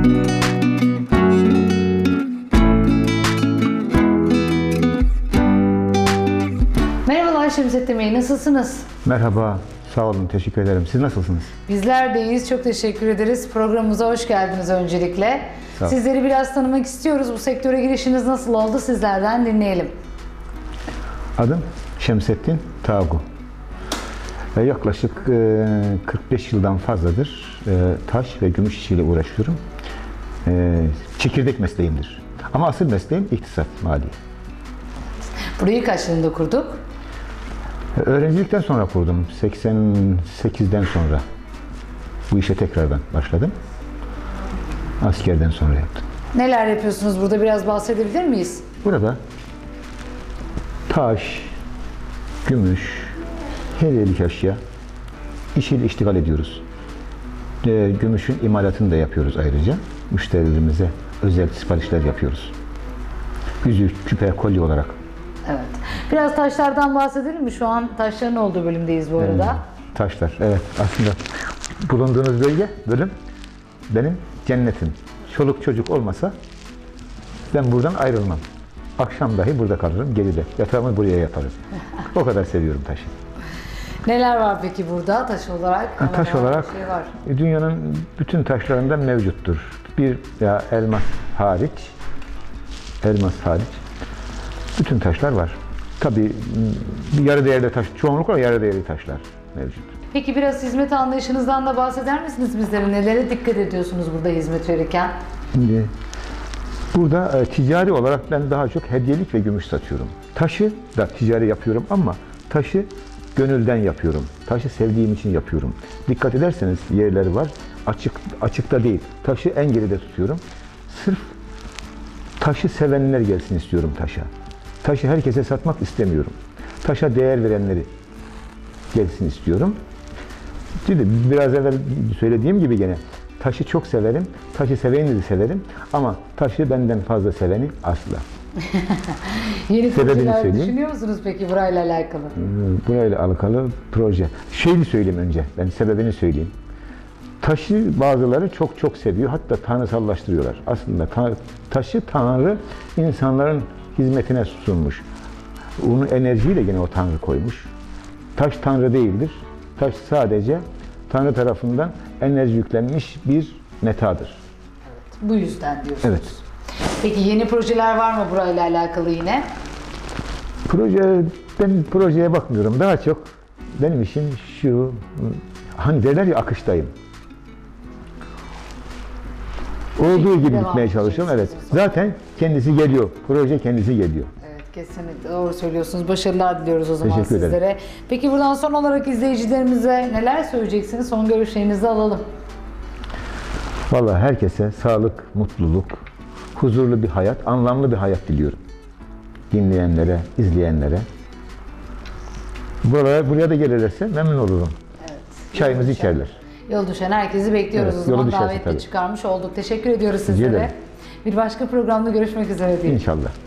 Merhabalar Şemsettin Bey, nasılsınız? Merhaba, sağ olun, teşekkür ederim. Siz nasılsınız? Bizler de iyiyiz, çok teşekkür ederiz. Programımıza hoş geldiniz öncelikle. Sizleri biraz tanımak istiyoruz. Bu sektöre girişiniz nasıl oldu? Sizlerden dinleyelim. Adım Şemsettin Tağgu. Yaklaşık 45 yıldan fazladır taş ve gümüş işiyle uğraşıyorum. Çekirdek mesleğimdir. Ama asıl mesleğim iktisat, maliye. Burayı kaç yılında kurduk? Öğrencilikten sonra kurdum. 88'den sonra bu işe tekrardan başladım. Askerden sonra yaptım. Neler yapıyorsunuz burada? Biraz bahsedebilir miyiz? Burada taş, gümüş, hediyelik eşya işiyle iştigal ediyoruz. Gümüşün imalatını da yapıyoruz ayrıca. Müşterilerimize özel siparişler yapıyoruz. Yüzük, küpe, kolye olarak. Evet. Biraz taşlardan bahsedelim mi? Şu an taşların olduğu bölümdeyiz bu arada. Taşlar, evet. Aslında bulunduğunuz bölüm benim cennetim. Çoluk çocuk olmasa ben buradan ayrılmam. Akşam dahi burada kalırım, geride. Yatağımı buraya yaparım. O kadar seviyorum taşı. Neler var peki burada taş olarak? Taş olarak şey var. Dünyanın bütün taşlarında mevcuttur. Bir ya elmas hariç, bütün taşlar var. Tabii yarı değerli taş, çoğunlukla yarı değerli taşlar mevcut. Peki biraz hizmet anlayışınızdan da bahseder misiniz bizlere? Nelere dikkat ediyorsunuz burada hizmet verirken? Şimdi burada ticari olarak ben daha çok hediyelik ve gümüş satıyorum. Taşı da ticari yapıyorum ama taşı gönülden yapıyorum. Taşı sevdiğim için yapıyorum. Dikkat ederseniz yerleri var. Açıkta değil. Taşı en geride tutuyorum. Sırf taşı sevenler gelsin istiyorum taşa. Taşı herkese satmak istemiyorum. Taşa değer verenleri gelsin istiyorum. Biraz evvel söylediğim gibi gene taşı çok severim. Taşı seveni de severim. Ama taşı benden fazla seveni asla. Yeni projeler düşünüyor musunuz peki burayla alakalı? Burayla alakalı proje. Şeyi söyleyeyim önce. Ben sebebini söyleyeyim. Taşı bazıları çok seviyor. Hatta tanrısallaştırıyorlar. Aslında taşı Tanrı insanların hizmetine sunmuş. Onun enerjiyi de gene o Tanrı koymuş. Taş Tanrı değildir. Taş sadece Tanrı tarafından enerji yüklenmiş bir metadır. Evet, bu yüzden diyorsunuz. Evet. Peki yeni projeler var mı burayla alakalı yine? Ben projeye bakmıyorum. Daha çok benim işim şu, hani derler ya akıştayım. Olduğu gibi gitmeye çalışıyorum. Evet. Zaten kendisi geliyor. Proje kendisi geliyor. Evet, kesinlikle doğru söylüyorsunuz. Başarılar diliyoruz o zaman Teşekkür ederim. sizlere. Peki buradan son olarak izleyicilerimize neler söyleyeceksiniz? Son görüşlerinizi alalım. Vallahi herkese sağlık, mutluluk, huzurlu bir hayat, anlamlı bir hayat diliyorum. Dinleyenlere, izleyenlere. Buraya da gelirlerse memnun olurum. Evet. Çayımızı içerler. Yol düşen herkesi bekliyoruz Evet, o zaman. yolu düşerse Davetli tabii. çıkarmış olduk. Teşekkür ediyoruz sizlere. Bir başka programda görüşmek üzere diyelim. İnşallah.